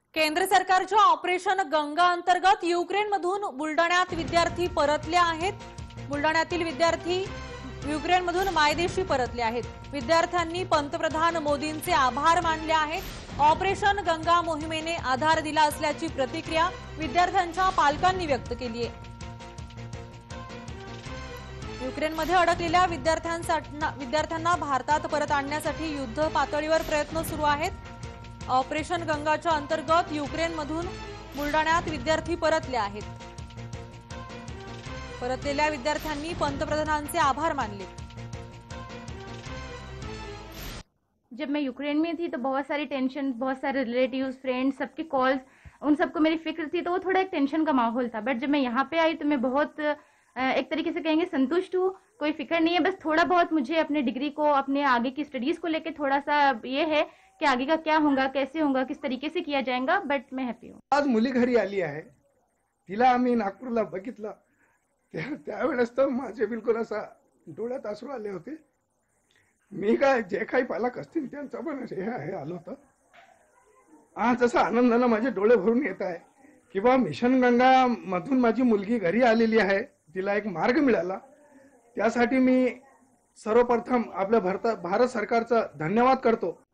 केंद्र सरकारच्या ऑपरेशन गंगा अंतर्गत युक्रेनमधून बुलडाण्यात विद्यार्थी परतले आहेत। बुलडाण्यातील विद्यार्थी युक्रेनमधून मायदेशी परतले आहेत। विद्यार्थ्यांनी पंतप्रधान मोदींचे आभार मानले आहेत। ऑपरेशन गंगा मोहिमेने आधार दिला असल्याची प्रतिक्रिया विद्यार्थ्यांच्या पालकांनी व्यक्त केली आहे। युक्रेनमध्ये अडकलेल्या विद्यार्थ्यांना भारतात परत आणण्यासाठी युद्ध पातळीवर प्रयत्न सुरू आहेत। ऑपरेशन गंगाच्या अंतर्गत युक्रेनमधून बुलडाण्यात विद्यार्थी परतले आहेत। परतलेल्या विद्यार्थ्यांनी पंतप्रधानांचे आभार मानले। जब मैं यूक्रेन में थी तो बहुत सारी टेंशन, बहुत सारे रिलेटिव्स, फ्रेंड्स, सबके कॉल्स, उन सबको मेरी फिक्र थी, तो वो थोड़ा एक टेंशन का माहौल था। बट जब मैं यहाँ पे आई तो मैं बहुत एक तरीके से कहेंगे संतुष्ट हूँ। कोई फिक्र नहीं है, बस थोड़ा बहुत मुझे अपने डिग्री को, अपने आगे की स्टडीज को लेके थोड़ा सा ये है कि आगे का क्या होगा, कैसे होगा, किस तरीके से किया जाएगा। बट मैं हैप्पी हूँ। आज मुली घरी आली आहे, तिला आम्ही नागपूरला बघितलं, त्यावेळेस तर माझे बिलकुल असा डोळ्यात अश्रू आले होते। मी काय जे काही पालक असतील त्यांचा पण हे आलं होतं। आज असा आनंदाने माझे डोळे भरून येत आहे की बा मिशन गंगा मधून माझी मुलगी घरी आलेली आहे, तिला एक मार्ग मिळाला। त्यासाठी मी सर्वप्रथम आपल्या भारत सरकारचा धन्यवाद करतो।